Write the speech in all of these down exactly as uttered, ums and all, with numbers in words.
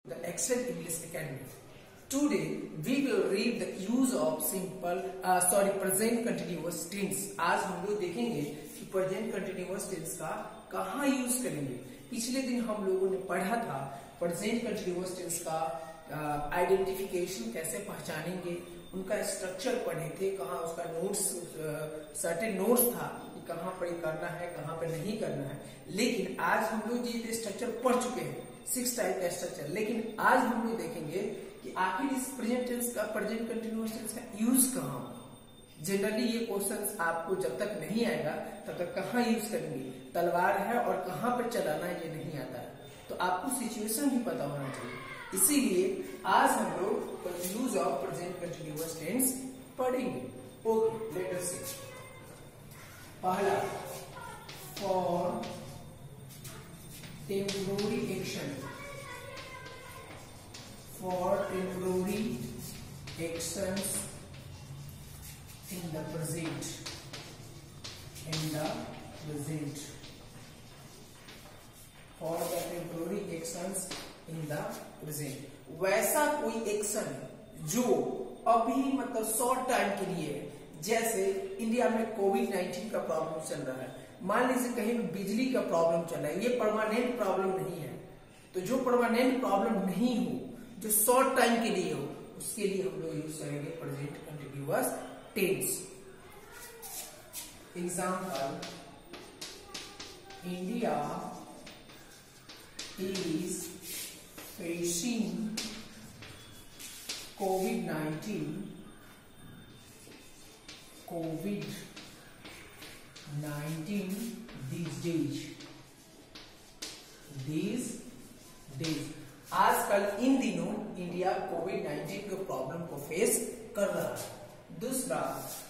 The Excel English Academy. Today we will read the use of simple uh, sorry present continuous tense. आज हम लोग देखेंगे कि present continuous tense का कहाँ यूज करेंगे। पिछले दिन हम लोगों ने पढ़ा था present continuous tense का आइडेंटिफिकेशन uh, कैसे पहचानेंगे, उनका स्ट्रक्चर पढ़े थे, कहाँ उसका नोट्स सर्टेन नोट्स था कि कहाँ पर करना है कहाँ पर नहीं करना है। लेकिन आज हम लोग ये स्ट्रक्चर पढ़ चुके हैं, सिक्स टाइप का स्ट्रक्चर। लेकिन आज हम लोग देखेंगे कि आखिर इस प्रेजेंट टेंस का प्रेजेंट कंटिन्यूअस टेंस का यूज कहाँ। जनरली ये क्वेश्चंस आपको जब तक नहीं आएगा तब तक कहाँ यूज करेंगे, तलवार है और कहाँ पर चलाना है ये नहीं आता है, तो आपको सिचुएशन भी पता होना चाहिए। इसीलिए आज हम लोग use of present continuous tense पढ़ेंगे। Okay, let us see. पहला, for temporary action, for temporary actions in the present, in the present, for the temporary actions in the present। वैसा कोई एक्शन जो अभी मतलब शॉर्ट टाइम के लिए है, जैसे इंडिया में कोविड नाइन्टीन का प्रॉब्लम चल रहा है, मान लीजिए कहीं बिजली का प्रॉब्लम चल रहा है, ये परमानेंट प्रॉब्लम नहीं है। तो जो परमानेंट प्रॉब्लम नहीं हो, जो शॉर्ट टाइम के लिए हो, उसके लिए हम लोग यूज करेंगे present continuous tense. Example, India is facing COVID nineteen, COVID nineteen these days, these days। आजकल इन दिनों इंडिया कोविड नाइन्टीन के प्रॉब्लम को फेस कर रहा है। दूसरा,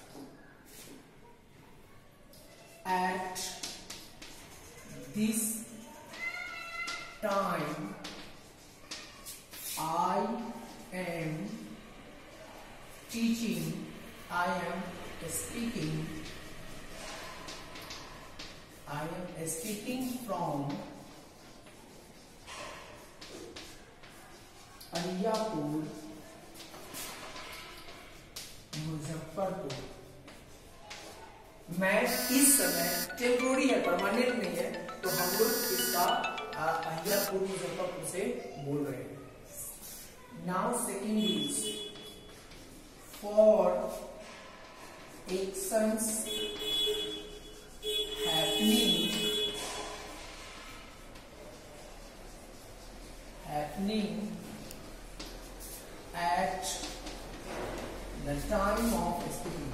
at this time I am teaching, I am speaking, I am speaking from Aliyapur, Muzaffarpur. मैं इस समय टेम्पोररी है, परमानेंट नहीं है, तो हम लोग इसका अलियापुर मुजफ्फरपुर से बोल रहे हैं। Now second use, for actions happening, happening at the time of speaking,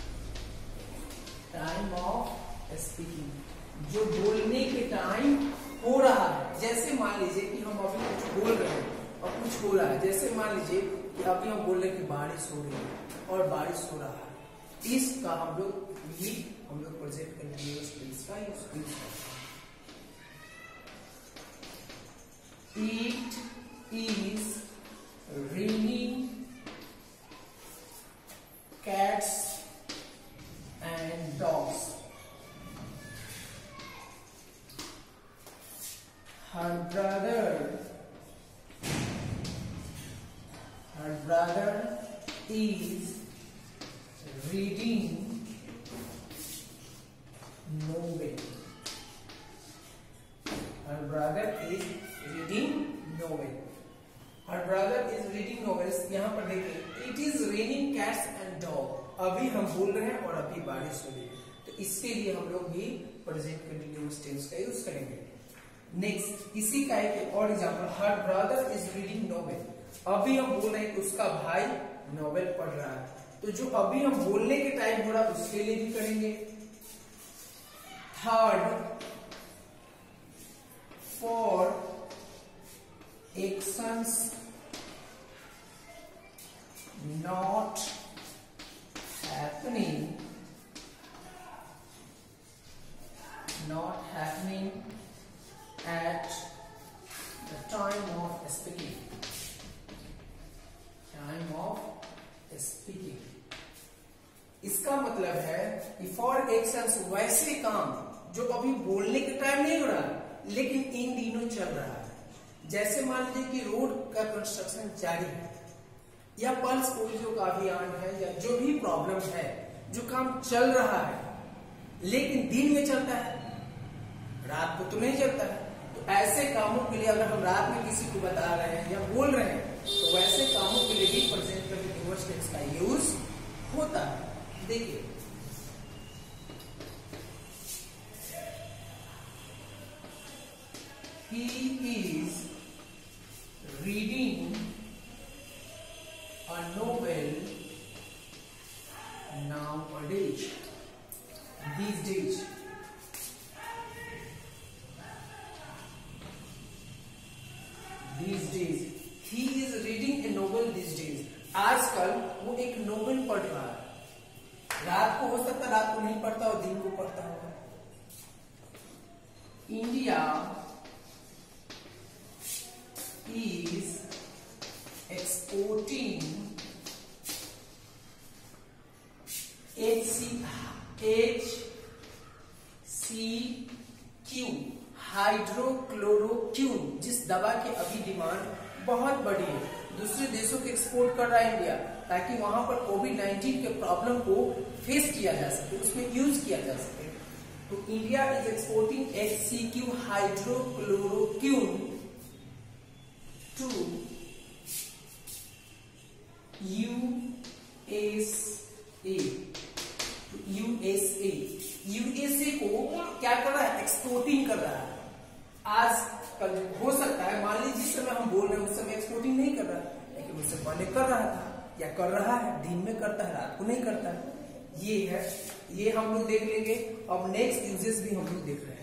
time of speaking, जो बोलने के टाइम हो रहा है। जैसे मान लीजिए कि हम अभी कुछ बोल रहे हैं और कुछ हो रहा है, जैसे मान लीजिए कि अभी हम बोल रहे हैं कि बारिश हो रही है और बारिश हो रहा है, इसका हम लोग भी हम लोग प्रेजेंट कंटिन्यूअस टेंस का यूज करते हैं। It is raining cats and dogs, her brother her brother is reading novel, her brother is reading novel, her brother is reading novels। यहाँ पर देखिए, it is raining cats and dog, अभी हम बोल रहे हैं और अभी बारिश हो रही है, तो इसके लिए हम लोग भी प्रेजेंट कंटिन्यूअस टेंस का यूज करेंगे। नेक्स्ट, इसी का एक और example, her brother is reading novel, अभी हम बोल रहे हैं कि उसका भाई नॉवेल पढ़ रहा है, तो जो अभी हम बोलने के टाइम हो रहा है उसके लिए भी करेंगे। Third, for actions not happening, not happening at the time of speaking, time of speaking। इसका मतलब है कि फॉर एक्शंस वैसे काम जो अभी बोलने के टाइम नहीं हो रहा लेकिन इन दिनों चल रहा है। जैसे मान लीजिए कि रोड का कंस्ट्रक्शन जारी है, या पल्स पोलियो का अभियान है, या जो भी प्रॉब्लम है, जो काम चल रहा है लेकिन दिन में चलता है, रात को तो नहीं चलता है। तो ऐसे कामों के लिए अगर हम रात में किसी को बता रहे हैं या बोल रहे हैं तो वैसे कामों के लिए भी प्रेजेंट कंटिन्यूअस टेंस का यूज होता है। देखिए he is reading a novel nowadays, these days। These days he is reading a novel these days। आजकल वो एक नोवेल पढ़ रहा है। रात को हो सकता है रात को नहीं पढ़ता और दिन को पढ़ता होगा। India is exporting H C Q hydroxychloroquine, जिस दवा की अभी डिमांड बहुत बड़ी है, दूसरे देशों को एक्सपोर्ट कर रहा है इंडिया, ताकि वहां पर कोविड नाइन्टीन के प्रॉब्लम को फेस किया जा सके, उसमें यूज किया जा सके। तो India is exporting H C Q hydroxychloroquine to U S A, to U S A। U S A को क्या कर रहा है? एक्सपोर्टिंग कर रहा है। आज कल हो सकता है, मान लीजिए जिस समय हम बोल रहे हैं उस समय एक्सपोर्टिंग नहीं कर रहा है, लेकिन उससे पहले कर रहा था या कर रहा है। दिन में करता है, रात को नहीं करता है। ये है, ये हम लोग देख लेंगे। अब नेक्स्ट यूजेस भी हम लोग देख रहे हैं।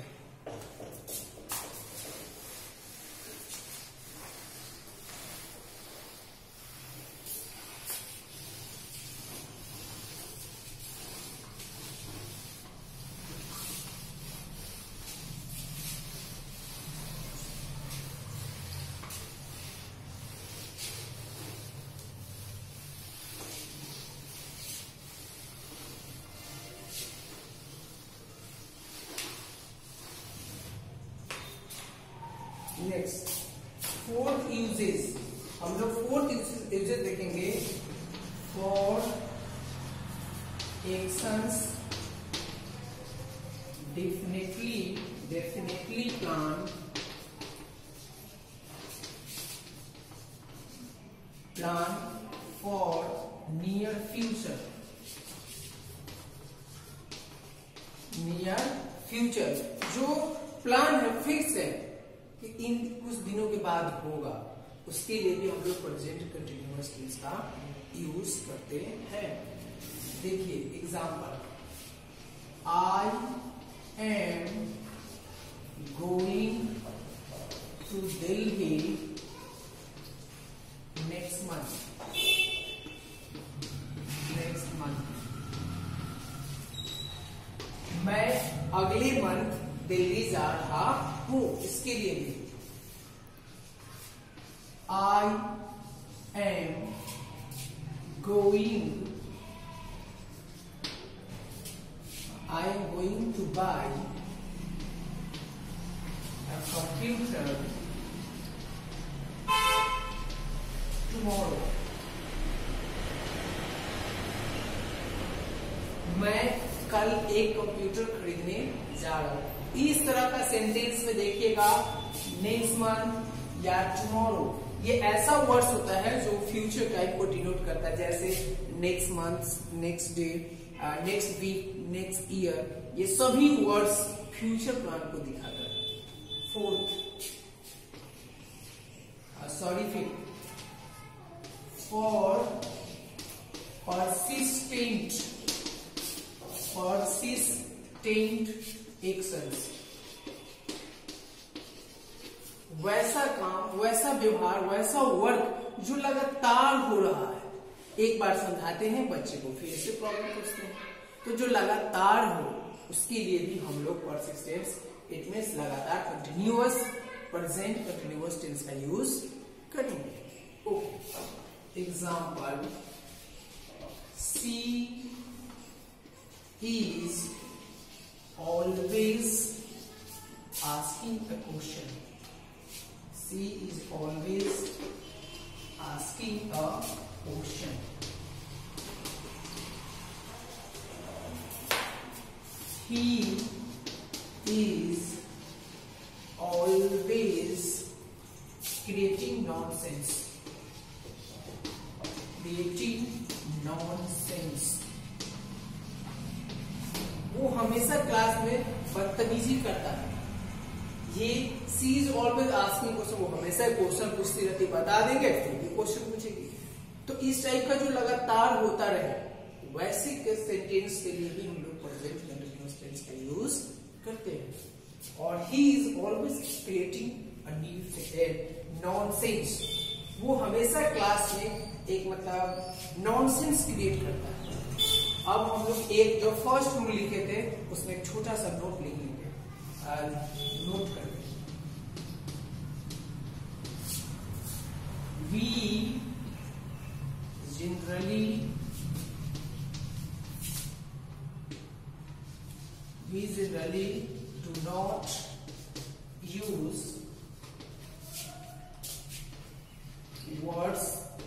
नेक्स्ट फोर्थ यूजेस, हम लोग फोर्थ यूजेस देखेंगे। For actions definitely definitely plan plan for near future, near future जो प्लान है, फिक्स है कि इन कुछ दिनों के बाद होगा, उसके लिए भी हम लोग प्रेजेंट कंटिन्यूअस टेंस का यूज करते हैं। देखिए example, I am going to Delhi next month, next month. मैं अगले मंथ दिल्ली जा रहा हूं, इसके लिए भी I am going I am going to buy a computer tomorrow. मैं कल एक कंप्यूटर खरीदने जा रहा हूं। इस तरह का सेंटेंस में देखिएगा, नेक्स्ट मंथ या टुमारो, ये ऐसा वर्ड्स होता है जो फ्यूचर टाइप को डिनोट करता है, जैसे next month, next day, next week, next year. ये सभी वर्ड्स फ्यूचर प्लान को दिखाता है। Fourth sorry fifth, for persistent persistent actions, वैसा काम, वैसा व्यवहार, वैसा वर्क जो लगातार हो रहा है। एक बार समझाते हैं बच्चे को, फिर से प्रॉब्लम पूछते हैं, तो जो लगातार हो उसके लिए भी हम लोग परसिस्टेंस, इट मींस लगातार, कंटिन्यूअस, प्रेजेंट कंटिन्यूअस टेंस का यूज करेंगे। Okay, example, she is always asking a question, she is always nonsense, creating nonsense. वो हमेशा क्लास में बदतमीजी करता है। ये she is always asking question, वो हमेशा क्वेश्चन पूछती रहती, बता देंगे फिर भी क्वेश्चन पूछेगी। तो इस टाइप का जो लगातार होता रहे, वैसे के सेंटेंस के लिए भी हम लोग प्रेजेंट कंटीन्यूअस टेंस का यूज करते हैं। और he is always creating a new nonsense, वो हमेशा क्लास में एक मतलब नॉनसेंस क्रिएट करता है। अब हम लोग एक जो फर्स्ट रूल लिखे थे उसमें एक छोटा सा नोट लिख लेंगे, नोट कर लेंगे। We generally we generally do not use words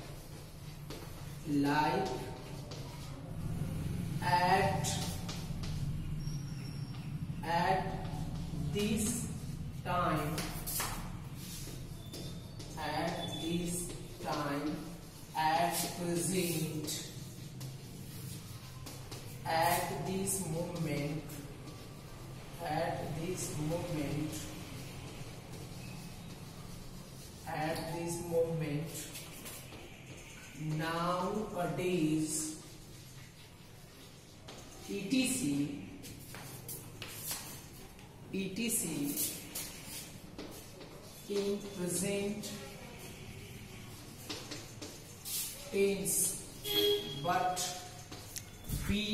like at, at this time, at this time, at present, at this moment, at this moment, at this moment, nowadays, etc, etc, in present tense, but we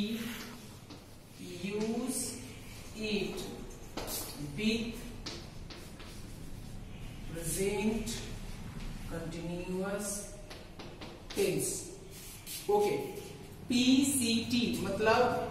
use it with present continuous tense। Okay, P C T मतलब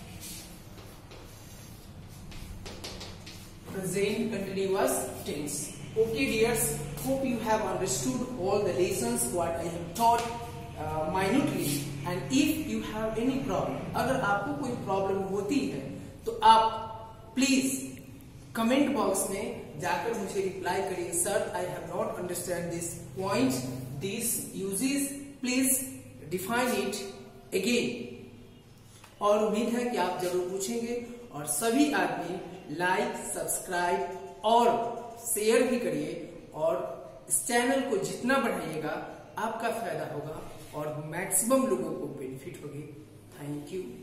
present continuous tense। Okay dears, hope you have understood all the lessons what I have taught uh, minutely, and if you have any problem, अगर आपको कोई problem होती है तो आप please comment box में जाकर मुझे रिप्लाई करिए, sir I have not understand this point, this uses, please define it again. और उम्मीद है कि आप जरूर पूछेंगे। और सभी आदमी लाइक, सब्सक्राइब और शेयर भी करिए, और इस चैनल को जितना बढ़ाइएगा आपका फायदा होगा और मैक्सिमम लोगों को बेनिफिट होगी। Thank you.